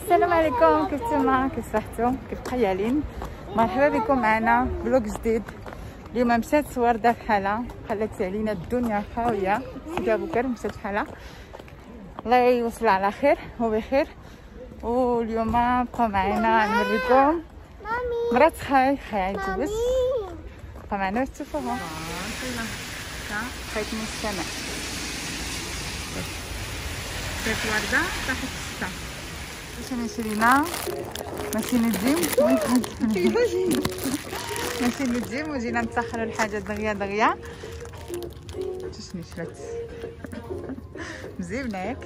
السلام عليكم، كيف نتوما؟ كيف صحتو؟ كيف خيالين؟ مرحبا بكم معنا فلوق جديد. اليوم مشات ورده بحالها، خلات علينا الدنيا خاويه. سيدي ابو بكر مشات بحالها، الله يوصل على خير وبخير. واليوم بقاو معنا نوريكم مرات خاي عيطوز، بقاو معنا باش تشوفوها. خيط من السماء شاف ورده تحت الشتا. باش نشرينا ماشي نديم ماشي نديم وجينا نتسخروا الحاجه دغيا شنو شرات مزيانه ياك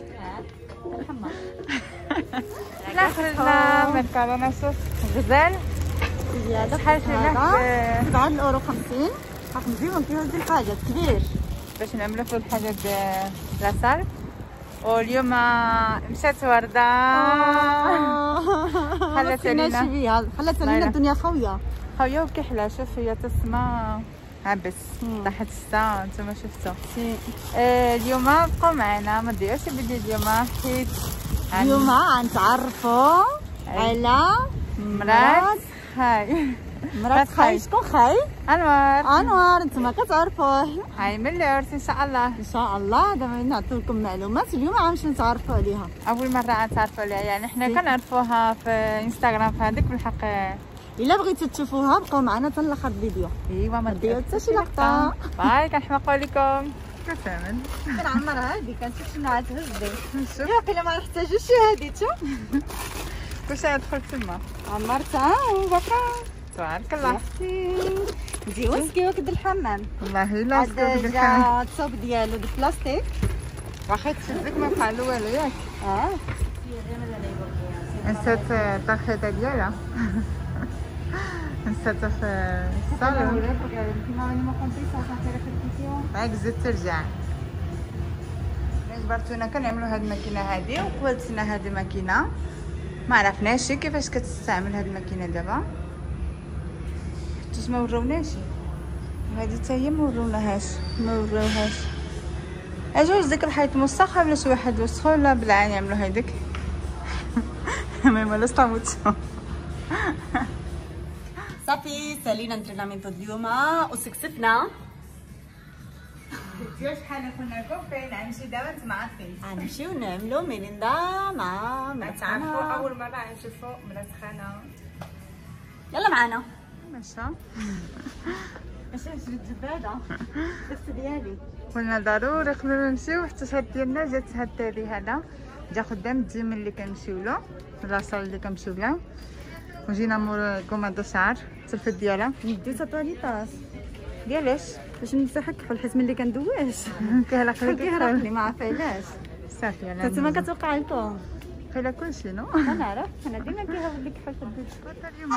لا خرجنا من كورونا. شوف غزال زياده شحال شريناه؟ 7 اورو 50. راح نجيو نبيعو هاد الحاجات كبير باش نعملو في الحاجات لاصال. واليوم مشات ورده خلات علينا الدنيا خاويه وكحله. شوف هي تسمى عبس تحت الشتا، نتوما شفتو. اليوم بقاو معنا، ما تضيعوش الفيديو اليوم حيت اليوم غنتعرفوا على مرات خاي. شكون خاي؟ انوار. نتوما كتعرفوه، هاي من العرس ان شاء الله. ان شاء الله. دابا نعطيو لكم معلومات اليوم غنمشيو نتعرفوا عليها. اول مره نتعرفوا عليها، يعني حنا كنعرفوها في انستغرام في هذيك بالحق. الا بغيتو تشوفوها بقاو معنا حتى لاخر الفيديو. ايوا ما ديروا حتى شي لقطه. باي كنحماقوا لكم. كتعمل كنعمر هادي كنشوف شنو غتهز لي. نشوف ياقيلا ما نحتاجوش شهاديتو. كلشي غيدخل تما. عمرتها وبقى تبارك الله. نجيو نسقيو كد الحمام. والله الا سقيو كد الحمام. الثوب ديالو بالبلاستيك واخا تشدك ما بحالو والو ياك. نسات الخيطه ديالها نساتها في الصالون. هاك زدت ترجع. جبرتونا كنعملو هاد الماكينه هادي، وقبلتنا هاد الماكينه ما عرفناش كيفاش كتستعمل هاد الماكينه دابا، حيت ما وروناش. وهادي حتى هي ما وروهاش. اجوج ديك الحيط موسخه ولا شي واحد وسخو ولا بالعين يعملو هاديك ما لا استموت. صافي سالينا انترينامنتو اليوم وسكسفنا. كنتيو شحال قلنا لكم فين غنمشي دابا نتوما عارفين. غنمشيو نعملو ميريندا مع تعرفوا اول مره غنشوفوا مرات خانه. يلا معانا. ماشا ماشي نشري الزباده الدفت ديالي. قلنا ضروري قبل ما نمشيو حتى شهاد ديالنا جات هاد التالي هذا جا خدام الديم اللي كنمشيو له لاصال اللي كنمشيو لها، وجينا مور كوماندو شعر التلفت ديالها. نديو تطاليطاس ديالاش باش نمسح الكحول حيت ملي كندواش كيهرقلي ما عارفه علاش. صافي انا نتوما كتوقع لكم خايله كلشي نو. انا نعرف، انا ديما كيهرب لي كحول في الدوش. اليوم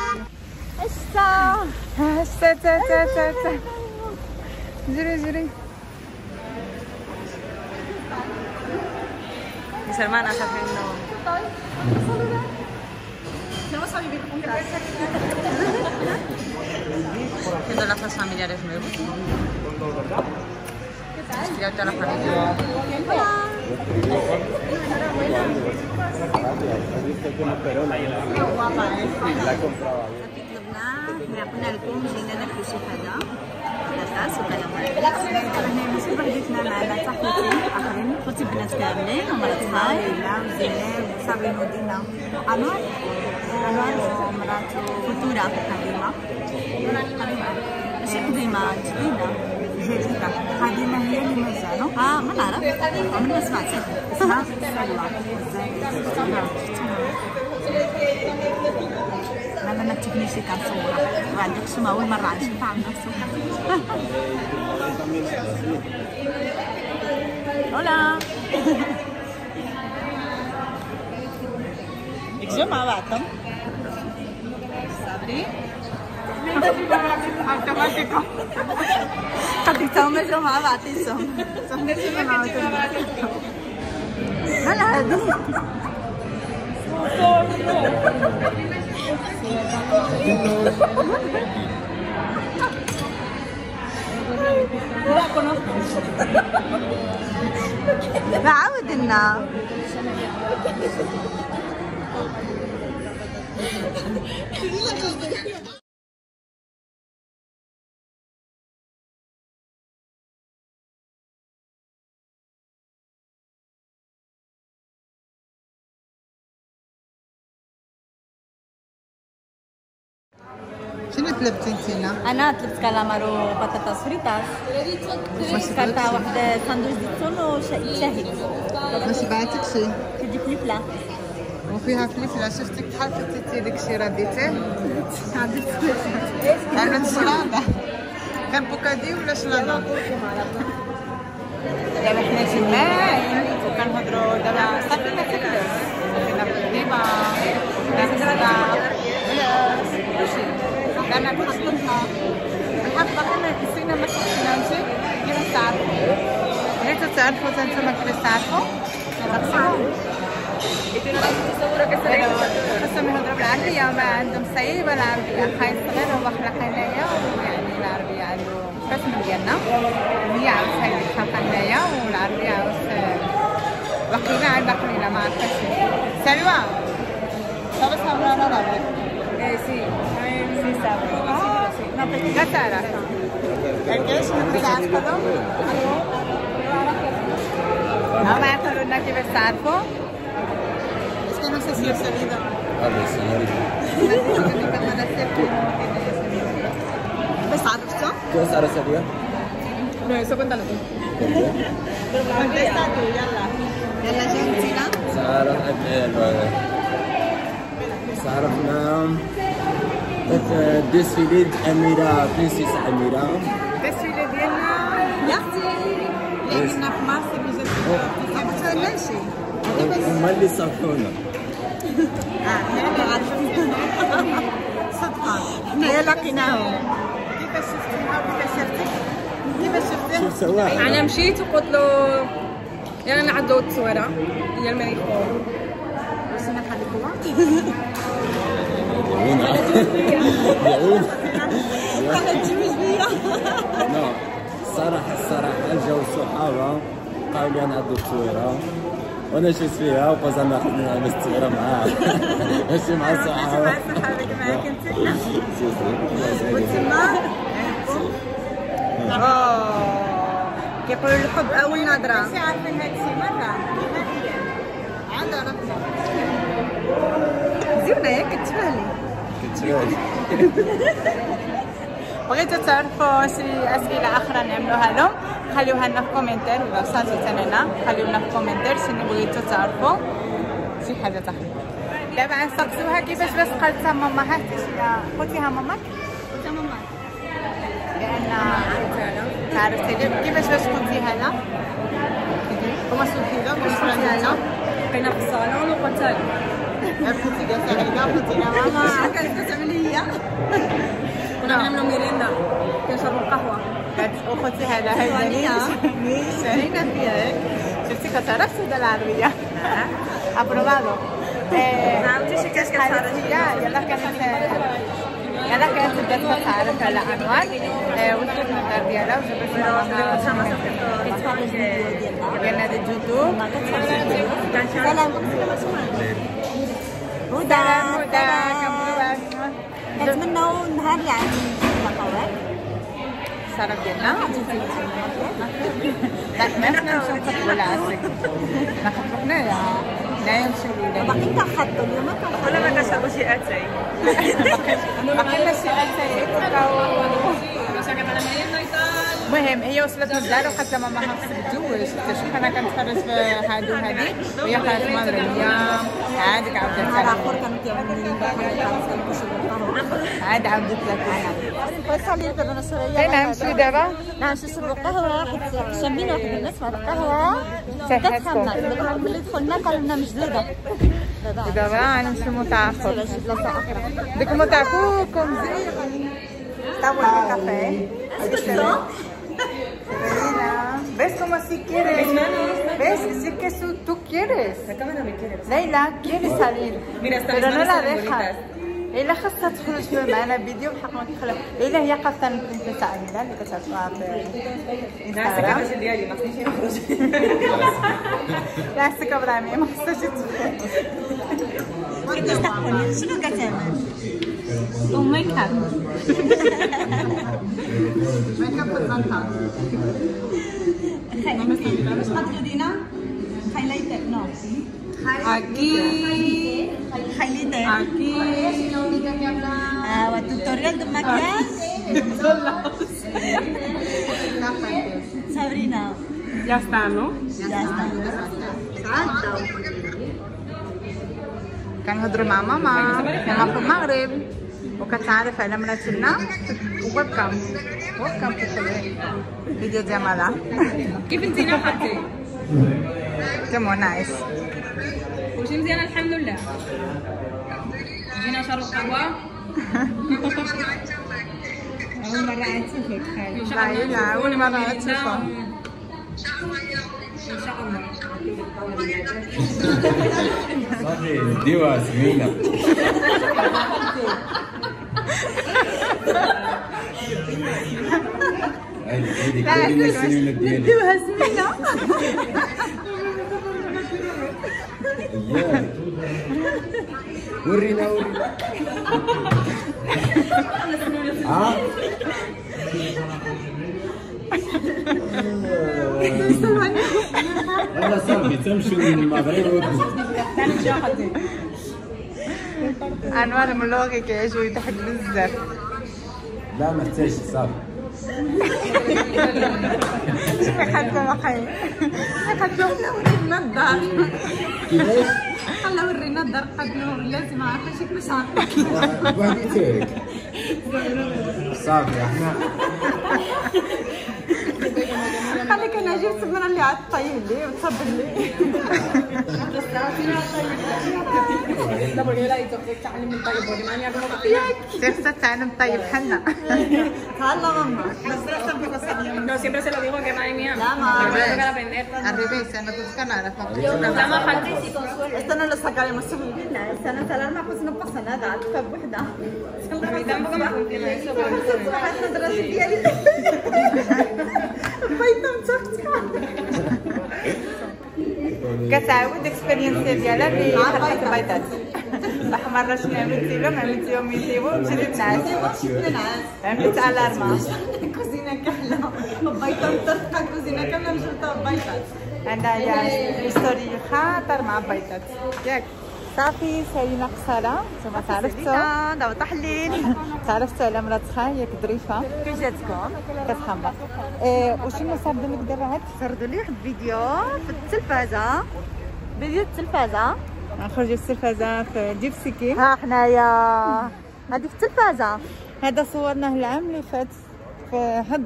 الشتا تا جري سلمان اخاف منه. Tengo lazos familiares nuevos. Estoy ahorita la familia. Guapa, ¿eh? قلنا لكم جينا ناكلو شي حاجه لاصال وكلام. وحدتنا معنا حتى خوتي اخرين، خوتي بنات كاملين ومرات خاي وزينب وصابين ودينا انوار ومراتو فطوره قديمه. ماشي قديمه جديده قديمه هي اللي مازالو. ما نعرف، عمري ما سمعت اسمها انا ما تكنيش كنصورها وعندك شنو اول مره غنشوفها عندك صوره. هولا اجوا مع بعضهم. صبري خديتهم اجوا مع بعضيهم. هلا هادي لا conozco. بعود لنا شنو طلبتي انتينا؟ انا طلبت كالامارو بطاطا فريتاس. كانت واحد ساندويتش دي تون وشهي. ما شبعتك شي؟ كدي فليفله وفيها فلفله. شفتك بحال حطيتي داكشي رديتيه؟ عملت شلاضه. كان بوكادي ولا شلاضه؟ دابا حنا جماعين وكنهضروا دابا صافي ما تاكلوش. كنا في الديما كلشي كنا كنخدمنا الحق باقي ما كسينا ما كسيناش كيفاش تعرفوا؟ بغيتو تعرفوا حتى نتوما كيفاش تعرفوا؟ خاصهم يهضروا بالعربية ما عندهم صعيبة العربية. خاي صغير هو خلق هنايا ويعني العربية عنده قسم ديالنا وهي عاوز هاي اللي خلق هنايا والعربية عاوز وقيلة عندها قليلة ما عرفتش. سلوى صافي صافي لا لا سي لا تعرف الجيش من تعرفهم؟ ما يقولوا لنا كيفاش تعرفوا؟ Es que no sé si he salido. بس عرفتوا؟ ¿Tú ahora salió? No, eso cuéntalo tú. Contesta tú, يلا جنتينا. تعرفنا الديسفيلي أميرة برنسيس أميرة. الديسفيلي ديالنا يا اختي اللي كنا في مصر كيفاش ولا شي؟ هما اللي صافونا. حنا اللي عرفتنا. صدقة حنايا لقيناهم. كيفاش شفتيها وكيفاش شفتك؟ كيفاش شفتيه؟ شوف سواء. انا مشيت وقلت له يلا نعدو التصويره هي المريخو. واش انا نخليكوها؟ يعود. انا تجوز بيا. نو الصراحة جاو الصحابة قالوا لي نعدو التصويرة وانا شفت فيها وقزنا خدنا التصويرة معاها. ماشي مع الصحابة. مع صحابك معاك انت؟ سي وتما كيقولوا الحب اول نظره. ماشي عارفين هادشي مره عندها ربطه زينه ياك كتبالي. بغيتو تعرفوا شي اسئله اخرى نعملوها لهم خليوها لنا في كومنتير ولا صاتي لنا خليو لنا في كومنتير شنو بغيتو تعرفوا شي حاجه اخرى. دابا غنسقسوها كيفاش باش قالتها ماماها قلتيها ماماك؟ قلت ماما لان عرفتي كيفاش باش قلتيها لها؟ كما سولتي لها باش قلتيها لها؟ بقينا في الصالون وقلت له كنتي جالسه علينا قلتي لها ماما كانت تعملي ليا كنا كنعملو ميريندا كنشربو القهوه وقلتيها لها هي سالينا فيها ياك شفتي كتعرف السوده العربيه ابروفادو عاودتي شي كاش كتعرف يلا كانت بدات تعرف على انواع وصلت للدار ديالها وجابت لنا ديال الجذور. هدى كنتمناو النهار اللي عندي القهوه الشرف ديالنا لا ما نمشيو نخطبوا العسل نخطبوا حنايا نمشيو للولاد باقي كنخططوا اليوم ولا ما كنشربوا شي اتاي باقي لا شي اتاي المهم هي وصلت للدار وقالت لها ماما خاصك تتزوج. شوف انا كنتفرج في هادو هادي وهي قالت مغربيه عادك عاودت نهار اخر كانوا كيعملوا عاد عاودت لك خلي دابا نشرب فين نمشيو دابا؟ نشربوا قهوه حيت شامين واحد الناس في القهوه صحتكم دابا ملي دخلنا قالوا لنا مجلده دابا غنمشيو متعاقب بلاصه اخرى ديك متعاقبكم زين طاول الكافيه ¿Ves cómo si quieres? ¿Ves? Sí que tú quieres. Leila quiere salir. Pero no la dejas. ليلى خاصها تخرج معنا فيديو بحق ما كيخليو. ليلى هي قاصه البرنسيسه امينه اللي كتعرفوها في السكه ديالي ما خصنيش نخرج. لا السكه ابراهيم ما خصهاش تخرج. تستحقني شنو كتعمل؟ وميك اب ميك اب بالزنطة. باش قتلوا دينا خايليتك نو Aquí. خايليتك Aquí. والتوتوريال دو ماكياج Sabrina Ya está, ¿no? ya está كنهضروا مع ماما حنا في المغرب وكتعرف على مراتنا ويلكم في الفيديو ديال مالا. كيف انتينا حالتك؟ كم نايس. كلشي مزيان الحمد لله. جينا شرب قهوة. أول مرة أشوفك لا أول مرة أشوفها. إن شاء الله. صافي نديوها سمينة. هادي كاينة السمينة ديالي. نديوها سمينة ياك ورينا انا صافي تمشي للمغرب. أنوار ملوغي كيعجبو يضحك بزاف. لا ما احتاجش صافي. حتى مخي حتى ورينا الدار. كيفاش؟ خلا ورينا الدار قبلو لازم عارفه شي كيفاش بغيتك صافي احنا خليك انا جبت السمره اللي عاد طيب لي وتصبر لي. خصها تعلم طيب حنا. هلا ماما No, siempre se lo digo que madre mía. Mamá. Me tengo que aprender. al revés انا كنت كنعرفها. La más fácil. استنى لو sacaremos esta no es alarma pues no pasa nada تفهم وحده A mí tampoco me funciona eso. حتى دراسة ديالي بغيت نمسكتها كتعاود اكسبيرينس ديالها بخلطة البيضات. مرة شنو عملتي لهم؟ عملتي لهم يطيبو مشيتي تنعس. عملت الارما. كوزينة كاملة بيضة مطرقة كوزينة كاملة مشرطة ببيضات عندها هي ستوري خاطر مع البيضات ياك. صافي سالينا قصارى نتوما تعرفتوا دابا تحليل تعرفتوا على مرات خال ياك ظريفه كيف جاتكم؟ كتحمر. وشنو صاب لك دابا عاد؟ سردوا لي واحد الفيديو في التلفازة فيديو التلفازة نخرجوا التلفازه في ديبسيكي. ها حنايا هذيك التلفازة هذا صورناه العام اللي فات في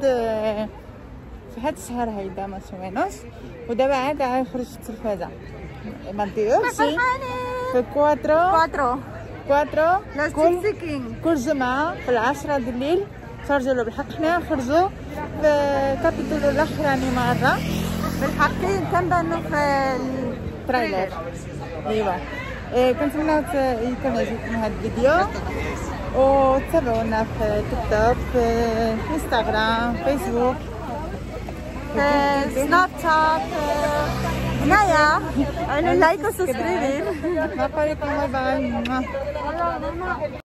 هاد الشهر هيدا ما سويناش ودابا عاد يخرج في التلفازه. ما نديروش في كواترو كل جمعة في 10 د الليل تفرجوا له بالحق. حنا نخرجوا في كابيتولو الاخراني مرة بالحق كنبانو في التريلر. ايوا كنتمنى يكون عجبكم هذا الفيديو وتابعونا في تيك توك في انستغرام فيسبوك في سناب شات هنايا لايك وسبسكرايب. نقول لكم باي باي.